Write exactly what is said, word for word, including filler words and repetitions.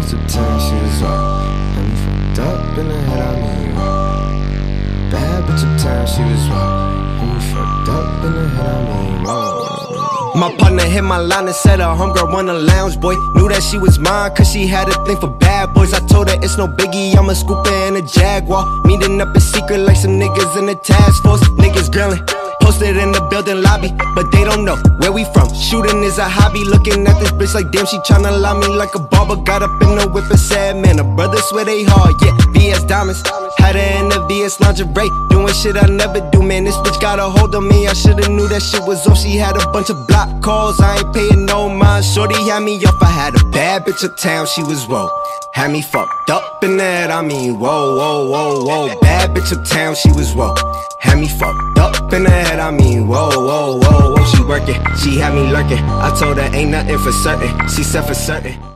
bitch uptown, she was wrong. Had me fucked up in the head, I mean wrong. Bad bitch uptown, she was wrong. Had me fucked up in the head, I mean wrong. My partner hit my line and said her homegirl want a lounge boy. Knew that she was mine cause she had a thing for bad boys. I told her it's no biggie, I'm a scooper and a Jaguar. Meeting up in secret like some niggas in the task force. Niggas grilling, posted in the building lobby, but they don't know where we from. Shooting is a hobby, looking at this bitch like damn, she tryna lie me like a barber. Got up in the whip and said, man, the brothers swear they hard, yeah. V S diamonds, had her in the V S lingerie, doing shit I never do, man. This bitch got a hold on me, I shoulda knew that shit was off. She had a bunch of block calls, I ain't paying no mind. Shorty had me off, I had a bad bitch uptown, she was whoa. Had me fucked up in the head, I mean whoa, whoa, whoa, whoa. Bad bitch uptown, she was whoa. Had me fucked up in the head, I mean whoa, whoa, whoa, whoa. She working, she had me lurking. I told her ain't nothing for certain, she said for certain.